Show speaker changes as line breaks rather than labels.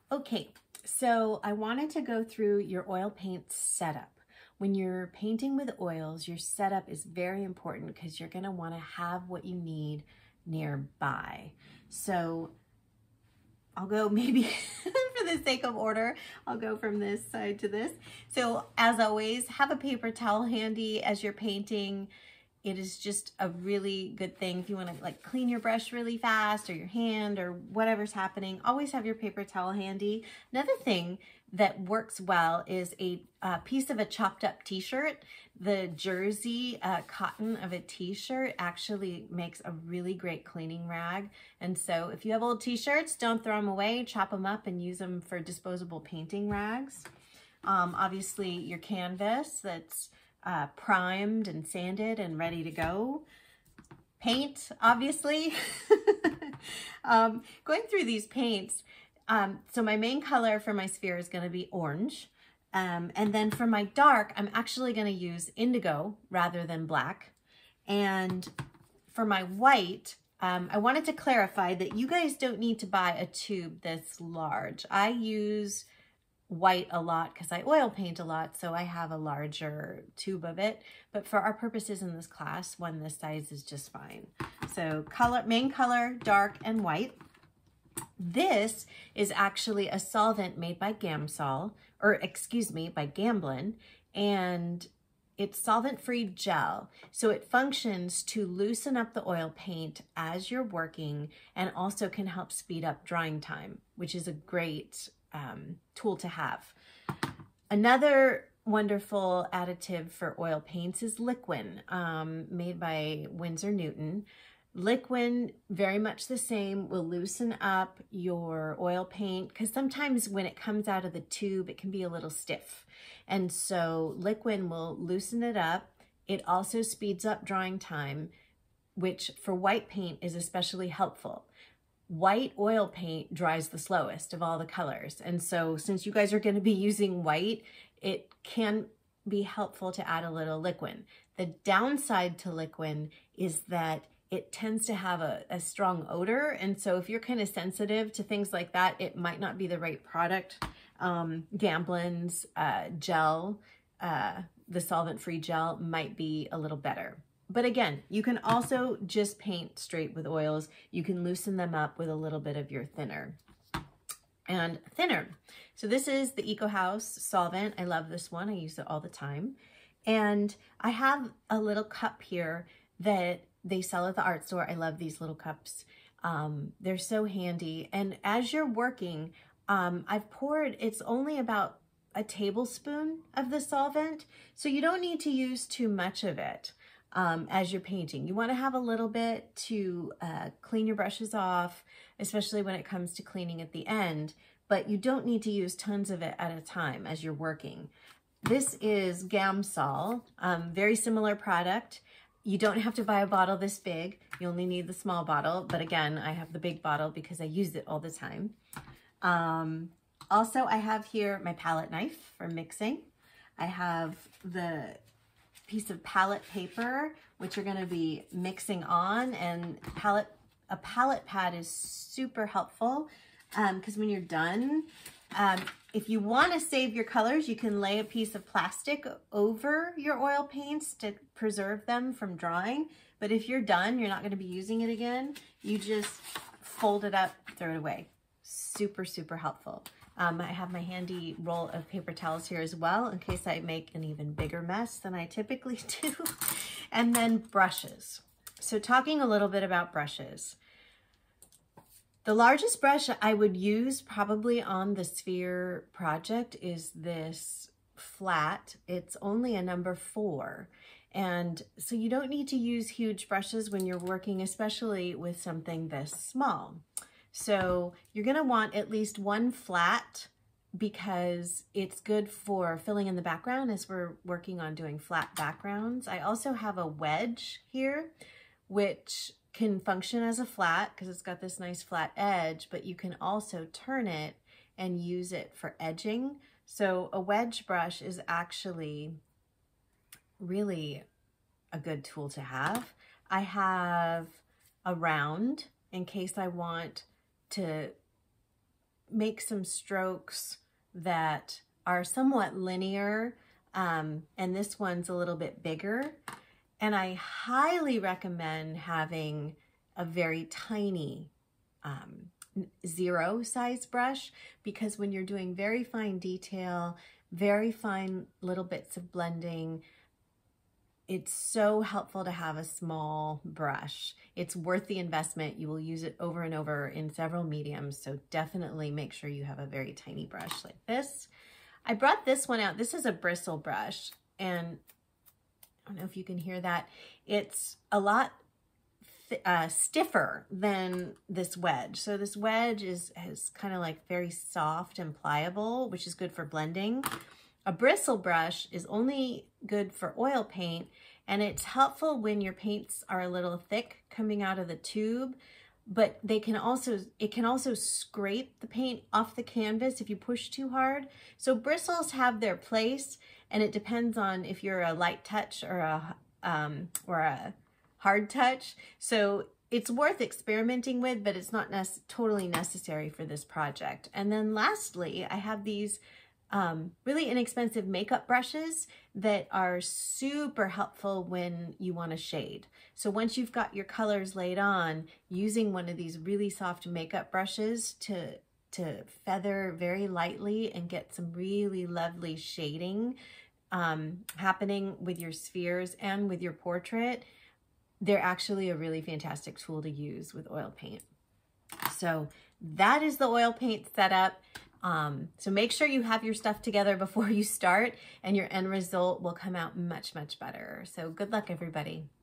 Okay, so I wanted to go through your oil paint setup. When you're painting with oils, your setup is very important because you're going to want to have what you need nearby. So I'll go maybe for the sake of order, I'll go from this side to this. So as always, have a paper towel handy as you're painting. It is just a really good thing if you want to like clean your brush really fast or your hand or whatever's happening. Always have your paper towel handy. Another thing that works well is a piece of a chopped up t-shirt. The jersey cotton of a t-shirt actually makes a really great cleaning rag. And so if you have old t-shirts, don't throw them away, chop them up and use them for disposable painting rags. Obviously your canvas that's primed and sanded and ready to go. Paint, obviously. Going through these paints, so my main color for my sphere is going to be orange. And then for my dark, I'm actually going to use indigo rather than black. And for my white, I wanted to clarify that you guys don't need to buy a tube this large. I use white a lot because I oil paint a lot, so I have a larger tube of it. But for our purposes in this class, one this size is just fine. So color, main color, dark and white. This is actually a solvent made by Gamsol, or excuse me, by Gamblin, and it's solvent-free gel. So it functions to loosen up the oil paint as you're working and also can help speed up drying time, which is a great tool to have. Another wonderful additive for oil paints is Liquin, made by Winsor Newton. Liquin, very much the same, will loosen up your oil paint because sometimes when it comes out of the tube, it can be a little stiff. And so Liquin will loosen it up. It also speeds up drying time, which for white paint is especially helpful. White oil paint dries the slowest of all the colors. And so since you guys are going to be using white, it can be helpful to add a little Liquin. The downside to Liquin is that it tends to have a strong odor. And so if you're kind of sensitive to things like that, it might not be the right product. Gamblin's gel, the solvent-free gel might be a little better. But again, you can also just paint straight with oils. You can loosen them up with a little bit of your thinner. And thinner. So this is the Eco House solvent. I love this one. I use it all the time. And I have a little cup here that they sell at the art store. I love these little cups. They're so handy. And as you're working, I've poured, it's only about a tablespoon of the solvent. So you don't need to use too much of it as you're painting. You want to have a little bit to clean your brushes off, especially when it comes to cleaning at the end, but you don't need to use tons of it at a time as you're working. This is Gamsol, very similar product. You don't have to buy a bottle this big. You only need the small bottle. But again, I have the big bottle because I use it all the time. Also, I have here my palette knife for mixing. I have the piece of palette paper, which you're going to be mixing on. And a palette pad is super helpful because when you're done, if you want to save your colors, you can lay a piece of plastic over your oil paints to preserve them from drying. But if you're done, you're not going to be using it again, you just fold it up, throw it away. Super, super helpful. I have my handy roll of paper towels here as well in case I make an even bigger mess than I typically do. And then brushes. So talking a little bit about brushes. The largest brush I would use probably on the sphere project is this flat. It's only a number 4. And so you don't need to use huge brushes when you're working, especially with something this small. So you're going to want at least one flat because it's good for filling in the background as we're working on doing flat backgrounds. I also have a wedge here, which can function as a flat because it's got this nice flat edge, but you can also turn it and use it for edging. So a wedge brush is actually really a good tool to have. I have a round in case I want to make some strokes that are somewhat linear, and this one's a little bit bigger. And I highly recommend having a very tiny 0 size brush, because when you're doing very fine detail, very fine little bits of blending, it's so helpful to have a small brush. It's worth the investment. You will use it over and over in several mediums, so definitely make sure you have a very tiny brush like this. I brought this one out. This is a bristle brush, and I don't know if you can hear that. It's a lot stiffer than this wedge. So this wedge is kind of like very soft and pliable, which is good for blending. A bristle brush is only good for oil paint, and it's helpful when your paints are a little thick coming out of the tube, but it can also scrape the paint off the canvas if you push too hard. So bristles have their place, and it depends on if you're a light touch or a hard touch. So it's worth experimenting with, but it's not totally necessary for this project. And then lastly, I have these really inexpensive makeup brushes that are super helpful when you want to shade. So once you've got your colors laid on, using one of these really soft makeup brushes to feather very lightly and get some really lovely shading happening with your spheres and with your portrait, they're actually a really fantastic tool to use with oil paint. So that is the oil paint setup. So make sure you have your stuff together before you start, and your end result will come out much, much better. So good luck, everybody.